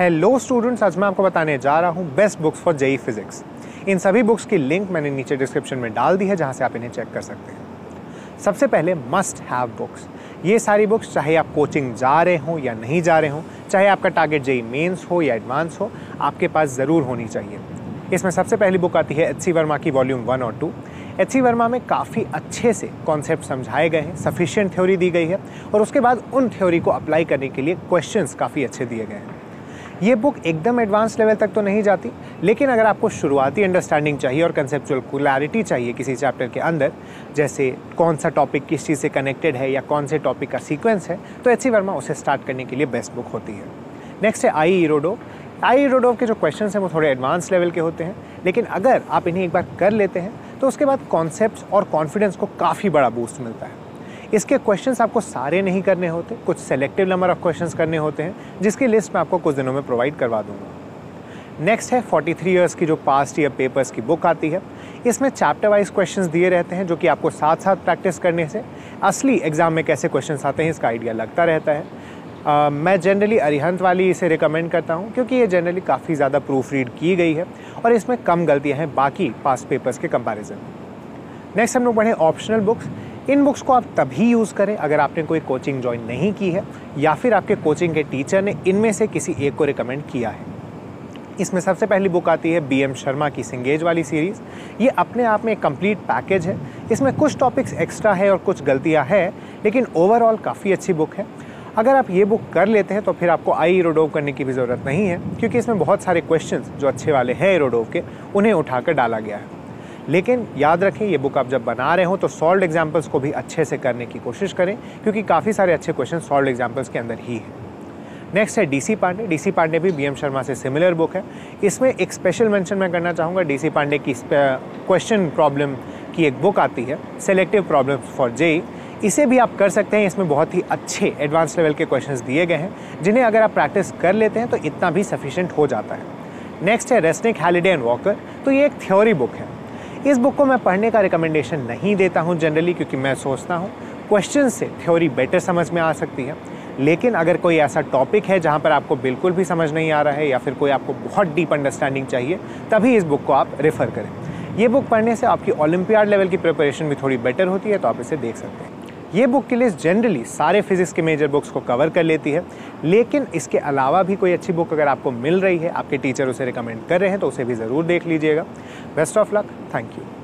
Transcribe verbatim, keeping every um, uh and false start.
Hello students, आज मैं आपको बताने जा रहा हूँ best books for JEE physics. इन सभी बुक्स की लिंक मैंने नीचे डिस्क्रिप्शन में डाल दी है, जहाँ से आप इन्हें चेक कर सकते हैं। सबसे पहले मस्ट हैव बुक्स। ये सारी बुक्स चाहे आप कोचिंग जा रहे हो या नहीं जा रहे हो, चाहे आपका टारगेट जेईई मेंस हो या एडवांस हो, आपके पास ज़रूर होनी चाहिए। इसमें सबसे पहली बुक आती है एच सी वर्मा की वॉल्यूम वन और टू। एच सी वर्मा में काफ़ी अच्छे से कॉन्सेप्ट समझाए गए हैं, सफिशिएंट थ्योरी दी गई है और उसके बाद उन थ्योरी को अप्लाई करने के लिए क्वेश्चंस काफ़ी अच्छे दिए गए हैं। ये बुक एकदम एडवांस लेवल तक तो नहीं जाती, लेकिन अगर आपको शुरुआती अंडरस्टैंडिंग चाहिए और कंसेप्चुअल क्लैरिटी चाहिए किसी चैप्टर के अंदर, जैसे कौन सा टॉपिक किस चीज़ से कनेक्टेड है या कौन से टॉपिक का सीक्वेंस है, तो एच सी वर्मा उसे स्टार्ट करने के लिए बेस्ट बुक होती है। नेक्स्ट है आई इरोडोव। आई इरोडोव के जो क्वेश्चन हैं वो थोड़े एडवांस लेवल के होते हैं, लेकिन अगर आप इन्हें एक बार कर लेते हैं तो उसके बाद कॉन्सेप्ट्स और कॉन्फिडेंस को काफ़ी बड़ा बूस्ट मिलता है। इसके क्वेश्चंस आपको सारे नहीं करने होते, कुछ सेलेक्टिव नंबर ऑफ क्वेश्चंस करने होते हैं, जिसकी लिस्ट मैं आपको कुछ दिनों में प्रोवाइड करवा दूंगा। नेक्स्ट है फोर्टी थ्री ईयर्स की जो पास्ट ईयर पेपर्स की बुक आती है। इसमें चैप्टर वाइज क्वेश्चंस दिए रहते हैं, जो कि आपको साथ साथ प्रैक्टिस करने से असली एग्जाम में कैसे क्वेश्चंस आते हैं इसका आइडिया लगता रहता है। uh, मैं जनरली अरिहंत वाली इसे रिकमेंड करता हूँ, क्योंकि ये जनरली काफ़ी ज़्यादा प्रूफ रीड की गई है और इसमें कम गलतियाँ हैं बाकी पास्ट पेपर्स के कंपैरिजन में। नेक्स्ट हम लोग पढ़ें ऑप्शनल बुक्स। इन बुक्स को आप तभी यूज़ करें अगर आपने कोई कोचिंग ज्वाइन नहीं की है या फिर आपके कोचिंग के टीचर ने इनमें से किसी एक को रिकमेंड किया है। इसमें सबसे पहली बुक आती है बी एम शर्मा की सिंगेज वाली सीरीज़। ये अपने आप में एक कंप्लीट पैकेज है। इसमें कुछ टॉपिक्स एक्स्ट्रा है और कुछ गलतियाँ हैं, लेकिन ओवरऑल काफ़ी अच्छी बुक है। अगर आप ये बुक कर लेते हैं तो फिर आपको आई इरोडोव करने की भी ज़रूरत नहीं है, क्योंकि इसमें बहुत सारे क्वेश्चंस जो अच्छे वाले हैं इरोडोव के, उन्हें उठाकर डाला गया है। लेकिन याद रखें, ये बुक आप जब बना रहे हो तो सॉल्व्ड एग्जाम्पल्स को भी अच्छे से करने की कोशिश करें, क्योंकि काफ़ी सारे अच्छे क्वेश्चन सॉल्व्ड एग्जाम्पल्स के अंदर ही है। नेक्स्ट है डीसी पांडे। डीसी पांडे भी बी एम शर्मा से सिमिलर बुक है। इसमें एक स्पेशल मेंशन मैं करना चाहूँगा, डीसी पांडे की क्वेश्चन प्रॉब्लम की एक बुक आती है, सेलेक्टिव प्रॉब्लम्स फॉर जेईई। इसे भी आप कर सकते हैं। इसमें बहुत ही अच्छे एडवांस लेवल के क्वेश्चंस दिए गए हैं, जिन्हें अगर आप प्रैक्टिस कर लेते हैं तो इतना भी सफिशिएंट हो जाता है। नेक्स्ट है रेस्निक, हैलिडे एंड वॉकर। तो ये एक थ्योरी बुक है। इस बुक को मैं पढ़ने का रिकमेंडेशन नहीं देता हूं जनरली, क्योंकि मैं सोचता हूं क्वेश्चन से थ्योरी बेटर समझ में आ सकती है। लेकिन अगर कोई ऐसा टॉपिक है जहां पर आपको बिल्कुल भी समझ नहीं आ रहा है या फिर कोई आपको बहुत डीप अंडरस्टैंडिंग चाहिए, तभी इस बुक को आप रेफ़र करें। ये बुक पढ़ने से आपकी ओलंपियाड लेवल की प्रिपरेशन भी थोड़ी बेटर होती है, तो आप इसे देख सकते हैं। ये बुक की लिस्ट जनरली सारे फिजिक्स के मेजर बुक्स को कवर कर लेती है, लेकिन इसके अलावा भी कोई अच्छी बुक अगर आपको मिल रही है, आपके टीचर उसे रिकमेंड कर रहे हैं, तो उसे भी ज़रूर देख लीजिएगा। Best of luck, thank you.